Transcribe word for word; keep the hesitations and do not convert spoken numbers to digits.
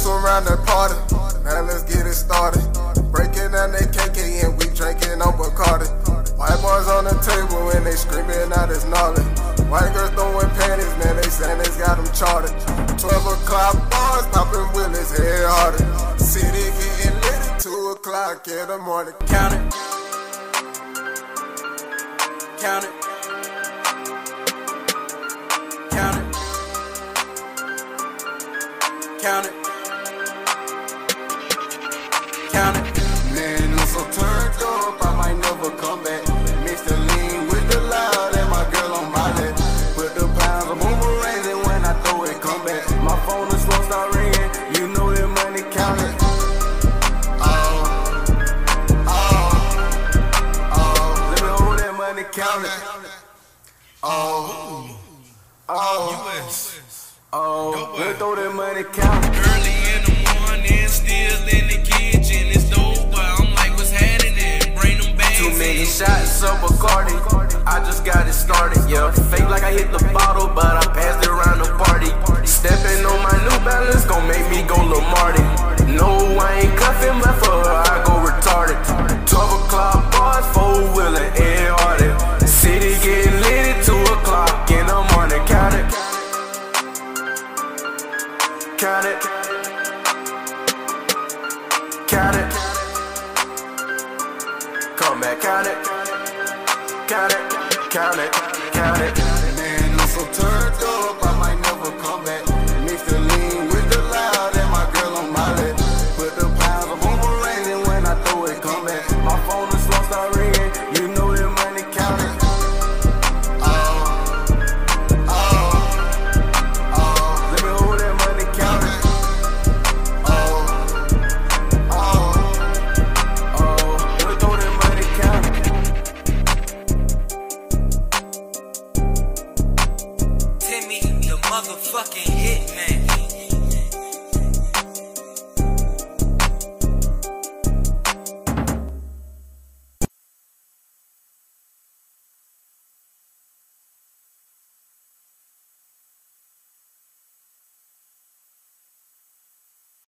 around the party. Now let's get it started. Breaking down that K K and we drinking on Bacardi. White boys on the table and they screaming out it's gnarly. White girls throwing panties, man, they saying they got them charted. twelve o'clock bars, popping willies, head harder. City getting lit at two o'clock in the morning. Count it. Count it. Count it. Count it. Count it. Man, I'm so turned up, I might never come back. Mix the lean with the loud and my girl on my lap. Put the pounds of boomerangs and when I throw it, come back. My phone is slow, start ringing, you know that money counted. Oh, oh, oh, let me hold that money counted. Oh, oh, U S oh, let me throw that money counted. Early in the morning, still in the kitchen, it's Doughboi. I'm like, what's happening? Bring them bags. Too many shots of Bacardi, I just got it started, yeah. Fake like I hit the bottle, but I passed it around the party. Stepping on my New Balance, gon' make me go Lil Marty. No, I ain't cuffin', but for her, I go retarded. twelve o'clock bars, four-wheeler, air hearted. City getting lit at two o'clock in the morning. Count it. Count it. Count it. Come back, count it. Count it. Count it. Count it.